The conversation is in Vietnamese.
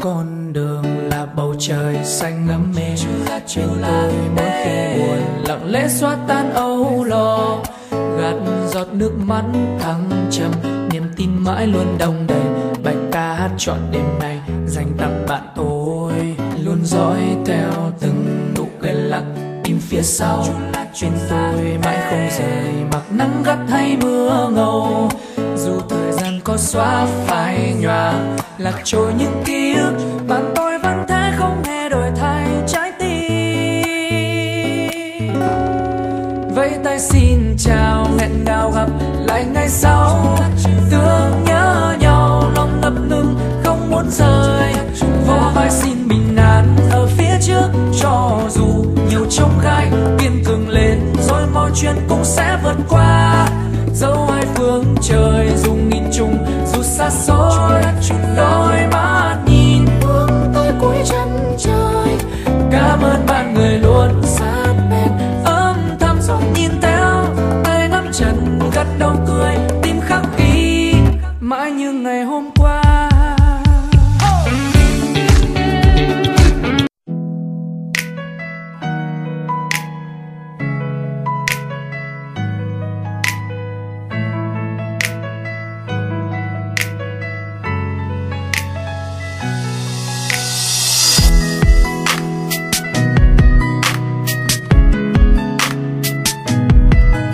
con đường là bầu trời xanh ngắm mê. Bên tôi mỗi khi buồn lặng lẽ xóa tan âu lo, gạt giọt nước mắt thăng trầm, niềm tin mãi luôn đong đầy. Bài ca hát trọn đêm nay dành tặng bạn tôi, luôn dõi theo từng nụ cười lặng im phía sau. Bên tôi mãi không rời mặc nắng gắt hay mưa ngâu, dù thời gian có xóa phai nhòa lạc trôi những ký ức, bạn tôi vẫn thế không hề đổi thay trái tim. Vẫy tay xin chào nghẹn ngào gặp lại ngày sau, thương nhớ nhau lòng ngập ngừng không muốn rời. Vỗ vai xin bình an ở phía trước, cho dù nhiều chông gai kiên cường lên rồi mọi chuyện cũng sẽ vượt qua.